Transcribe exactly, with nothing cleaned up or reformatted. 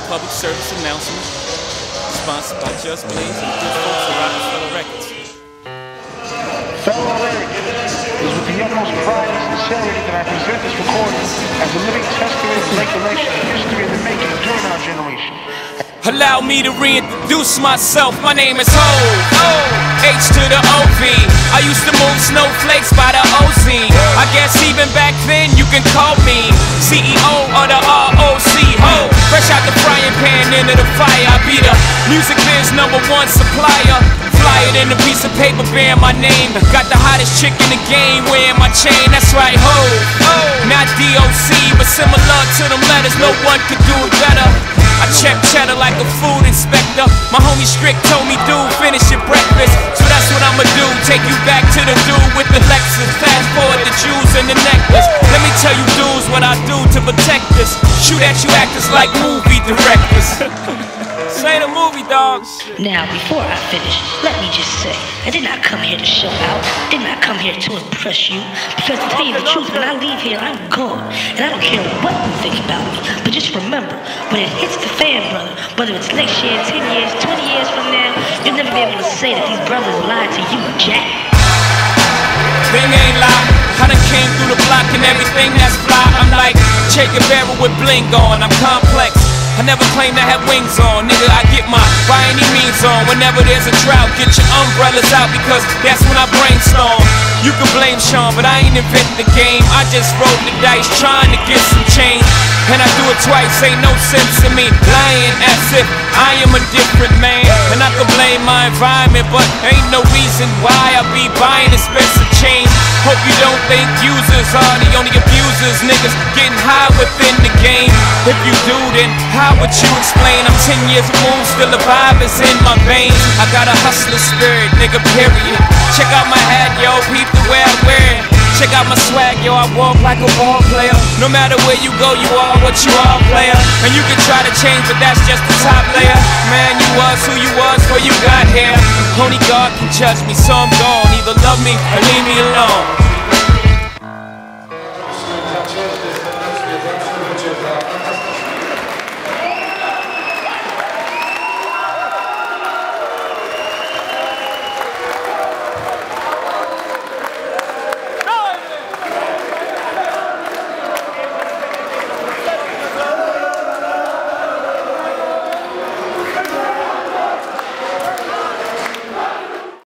public service announcement sponsored by Just Blaze and good folks at Rockefeller Records. Fellow Eric, it is with the utmost pride and sincerity that I present this recording as a living testament of recollection of history in the making during our generation. Allow me to reintroduce myself. My name is Ho, H to the O V. I used to move snowflakes by the O Z. I guess even back then you can call me C E O of the R O C. Ho, fresh out the frying pan into the fire. I be the music biz number one supplier. Fly it in a piece of paper bearing my name. Got the hottest chick in the game wearing my chain. That's right, Ho, not D O C, but similar to them letters. No one could do it better. I check cheddar like a food inspector. My homie Strick told me, dude, finish your breakfast. So that's what I'ma do, take you back to the dude with the Lexus. Fast forward the jewels and the necklace. Let me tell you dudes what I do to protect this. Shoot at you actors like movie directors. This ain't a movie, dog. Now, before I finish, let me just say, I did not come here to show out. Did not come here to impress you. Because to tell you the truth, when I leave here, I'm gone. And I don't care what you think about me. But just remember, when it hits the fan, brother, whether it's next year, ten years, twenty years from now, you'll never be able to say that these brothers lied to you, Jack. Thing ain't lie. I done came through the block and everything that's fly. I'm like Che Guevara with bling on. I'm complex. I never claimed I had wings on, nigga, I get my by any means on. Whenever there's a drought, get your umbrellas out because that's when I brainstorm. You can blame Sean, but I ain't invent the game. I just rolled the dice trying to get some change. And I do it twice, ain't no sense in me lying as if I am a different man. And I can blame my environment, but ain't no reason why I be buying expensive chains. Hope you don't think users are the only abusers. Niggas getting high within the game. If you do, then how would you explain? I'm ten years removed, still the vibe is in my veins. I got a hustler spirit, nigga, period. Check out my hat, yo, peep the way I wear it. Check out my swag, yo, I walk like a ball player. No matter where you go, you are what you are, player. And you can try to change, but that's just the top layer. Man, you was who you was before you got here. Only God can judge me, so I'm gone. Either love me or leave me alone.